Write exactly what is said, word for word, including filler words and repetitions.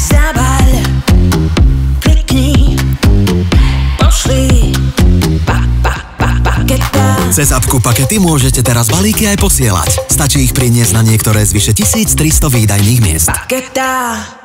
Zabaľ, klikni, pošli, pa, pa, pa, paketa. Cez apku Pakety môžete teraz balíky aj posielať. Stačí ich priniesť na niektoré z vyše tisíctristo výdajných miest. Paketa.